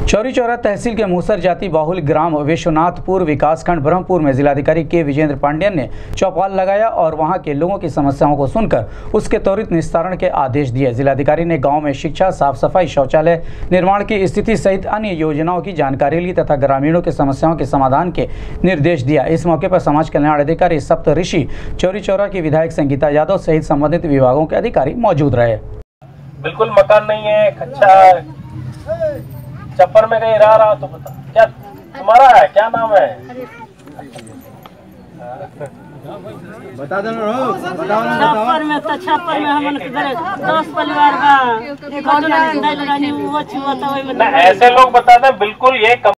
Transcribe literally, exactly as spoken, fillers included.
चौरी चौरा तहसील के मूसर जाति बाहुल ग्राम विश्वनाथपुर विकासखंड ब्रह्मपुर में जिलाधिकारी के विजेंद्र पांडेयन ने चौपाल लगाया और वहां के लोगों की समस्याओं को सुनकर उसके त्वरित निस्तारण के आदेश दिए। जिलाधिकारी ने गांव में शिक्षा, साफ सफाई, शौचालय निर्माण की स्थिति सहित अन्य योजनाओं की जानकारी ली तथा ग्रामीणों की समस्याओं के समाधान के निर्देश दिया। इस मौके पर समाज कल्याण अधिकारी सप्तऋषि चौरी चौरा की विधायक संगीता यादव सहित संबंधित विभागों के अधिकारी मौजूद रहे। बिल्कुल मकान नहीं है, कच्चा है, चप्पर में कहीं रह रहा तो बता। क्या तुम्हारा है, क्या नाम है? बता दो ना, छप्पर में तो छप्पर में हमन के घर दस परिवार बा। ऐसे लोग बताते हैं बिल्कुल ये